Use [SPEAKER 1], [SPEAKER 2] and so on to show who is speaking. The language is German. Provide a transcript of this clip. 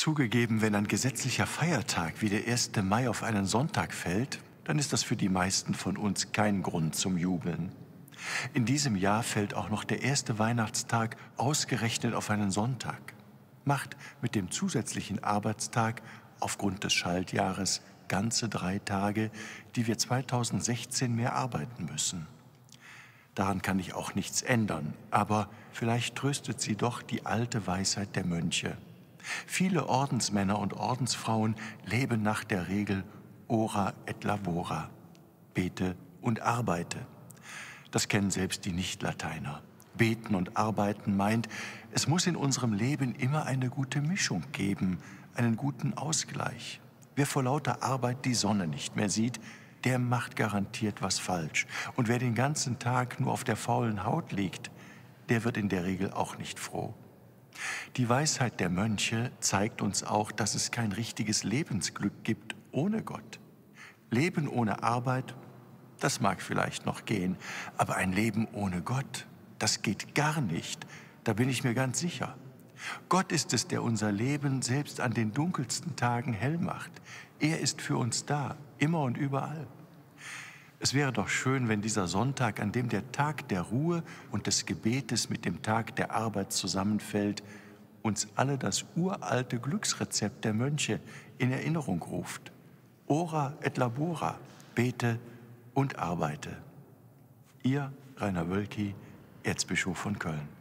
[SPEAKER 1] Zugegeben, wenn ein gesetzlicher Feiertag wie der 1. Mai auf einen Sonntag fällt, dann ist das für die meisten von uns kein Grund zum Jubeln. In diesem Jahr fällt auch noch der erste Weihnachtstag ausgerechnet auf einen Sonntag. Macht mit dem zusätzlichen Arbeitstag aufgrund des Schaltjahres ganze 3 Tage, die wir 2016 mehr arbeiten müssen. Daran kann ich auch nichts ändern, aber vielleicht tröstet sie doch die alte Weisheit der Mönche. Viele Ordensmänner und Ordensfrauen leben nach der Regel ora et labora, bete und arbeite. Das kennen selbst die Nichtlateiner. Beten und arbeiten meint, es muss in unserem Leben immer eine gute Mischung geben, einen guten Ausgleich. Wer vor lauter Arbeit die Sonne nicht mehr sieht, der macht garantiert was falsch. Und wer den ganzen Tag nur auf der faulen Haut liegt, der wird in der Regel auch nicht froh. Die Weisheit der Mönche zeigt uns auch, dass es kein richtiges Lebensglück gibt ohne Gott. Leben ohne Arbeit, das mag vielleicht noch gehen, aber ein Leben ohne Gott, das geht gar nicht, da bin ich mir ganz sicher. Gott ist es, der unser Leben selbst an den dunkelsten Tagen hell macht. Er ist für uns da, immer und überall. Es wäre doch schön, wenn dieser Sonntag, an dem der Tag der Ruhe und des Gebetes mit dem Tag der Arbeit zusammenfällt, uns alle das uralte Glücksrezept der Mönche in Erinnerung ruft. Ora et labora, bete und arbeite. Ihr Rainer Wölki, Erzbischof von Köln.